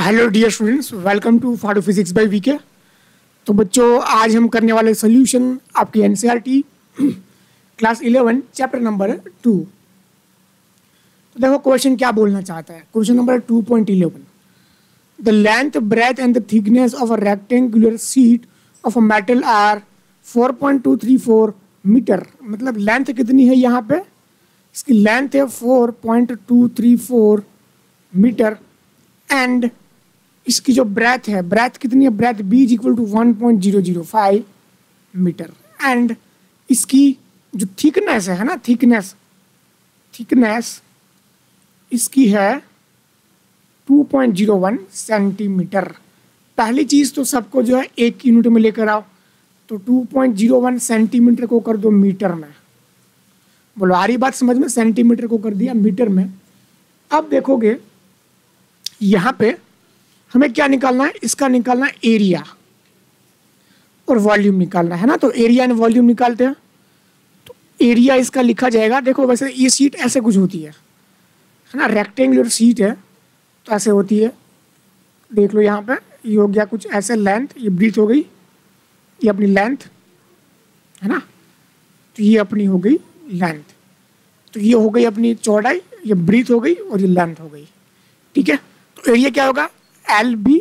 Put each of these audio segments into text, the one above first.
Hello dear students, welcome to फाडू physics by VK. तो बच्चों, आज हम करने वाले सोल्यूशन आपकी एनसीईआरटी क्लास 11 चैप्टर नंबर 2। तो देखो क्वेश्चन क्या बोलना चाहता है। Question number 2.11, the length, breadth and the thickness of a rectangular sheet of a metal are 4.234 metre. मतलब लेंथ कितनी है यहाँ पे, इसकी लेंथ है 4.234 मीटर एंड इसकी जो ब्रेथ है, ब्रेथ कितनी है, breadth B is equal to 1.005 metre and इसकी जो थिकनेस है ना, थिकनेस इसकी है 2.01 सेंटीमीटर। पहली चीज़ तो सबको जो है एक यूनिट में लेकर आओ, तो 2.01 सेंटीमीटर को कर दो मीटर में। बोलो आ रही बात समझ में, सेंटीमीटर को कर दिया मीटर में। अब देखोगे यहाँ पे हमें क्या निकालना है, इसका निकालना है एरिया और वॉल्यूम निकालना है ना। तो एरिया एंड वॉल्यूम निकालते हैं। तो एरिया इसका लिखा जाएगा, देखो वैसे ये शीट ऐसे कुछ होती है ना, रेक्टेंगुलर शीट है तो ऐसे होती है। देख लो यहाँ पे ये हो गया कुछ ऐसे, लेंथ ये ब्रीथ हो गई, ये अपनी लेंथ है ना, तो ये अपनी हो गई लेंथ, तो ये हो गई अपनी चौड़ाई, ये ब्रीथ हो गई और ये लेंथ हो गई। ठीक है, तो एरिया क्या होगा, L B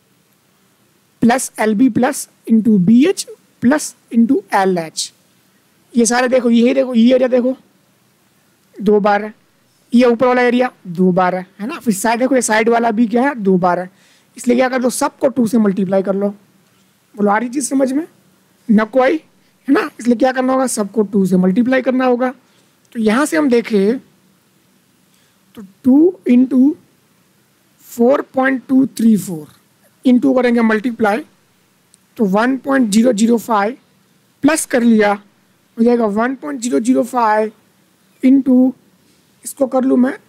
plus into B H plus into L H. ये सारे देखो, ये देखो, ये एरिया देखो 2 बार है, ये ऊपर वाला एरिया 2 बार है ना। फिर साइड देखो, ये साइड वाला भी क्या है 2 बार है, इसलिए क्या कर लो, सबको 2 से मल्टीप्लाई कर लो। बोलो आ रही चीज़ समझ में, न कोई है ना, इसलिए क्या करना होगा, सबको 2 से मल्टीप्लाई करना होगा। तो यहाँ से हम देखें तो 2 इंटू 4.234 इंटू करेंगे मल्टीप्लाई, तो 1.005 प्लस कर लिया, हो जाएगा 1.005 इंटू इसको कर लूँ मैं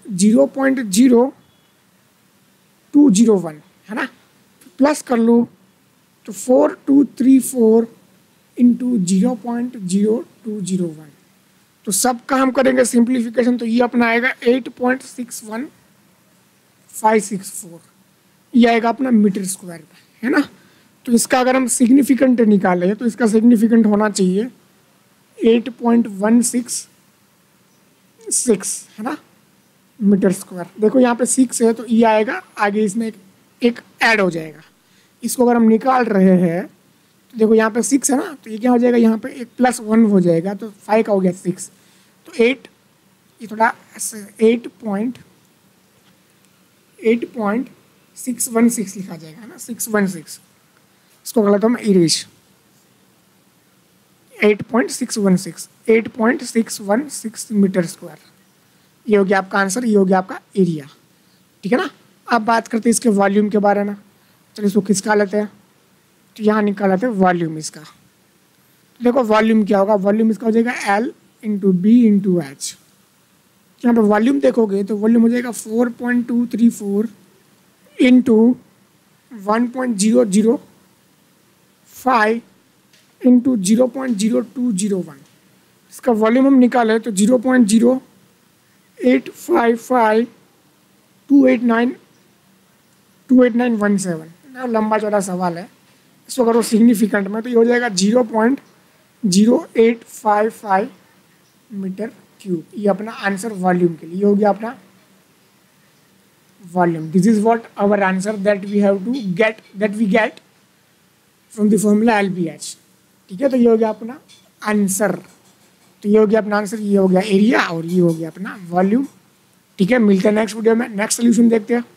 0.0201 है ना, प्लस कर लूँ तो 4234 इंटू 0.0201। तो सबका हम करेंगे सिंप्लीफिकेशन, तो ये अपना आएगा 8.61564, ये आएगा अपना मीटर स्क्वायर का, है ना। तो इसका अगर हम सिग्निफिकेंट निकालें तो इसका सिग्निफिकेंट होना चाहिए 8.166 है ना मीटर स्क्वायर। देखो यहाँ पे 6 है तो ये आएगा आगे, इसमें एक ऐड हो जाएगा। इसको अगर हम निकाल रहे हैं तो देखो यहाँ पे 6 है ना, तो ये क्या हो जाएगा, यहाँ पे एक +1 हो जाएगा, तो 5 का हो गया 6, तो 8, ये थोड़ा 8.616 लिखा जाएगा ना, 616। इसको गलत हम इरेज 8.616 मीटर स्क्वायर, ये हो गया आपका आंसर, ये हो गया आपका एरिया। ठीक है ना। अब बात करते हैं इसके वॉल्यूम के बारे में। चलिए इसको किसका लेते हैं, तो यहाँ निकालते हैं वॉल्यूम इसका। तो देखो वॉल्यूम क्या होगा, वॉल्यूम इसका हो जाएगा L into B into H. यहाँ पर वॉल्यूम देखोगे तो वॉल्यूम हो जाएगा 4.234 इंटू 1.005 इंटू 0.0201। इसका वॉल्यूम हम निकाले तो 0.085528917। लंबा चौड़ा सवाल है, इसको अगर वो सिग्निफिकेंट में तो ये हो जाएगा 0.0855 मीटर क्यूब। ये अपना आंसर वॉल्यूम के लिए, ये हो गया अपना volume. This is what our answer that we have to get, that we get from the formula LBH। ठीक है, तो ये हो गया अपना आंसर, तो ये हो गया अपना आंसर, ये हो गया एरिया और ये हो गया अपना वॉल्यूम। ठीक है, मिलते हैं नेक्स्ट वीडियो में, नेक्स्ट सोल्यूशन देखते हैं।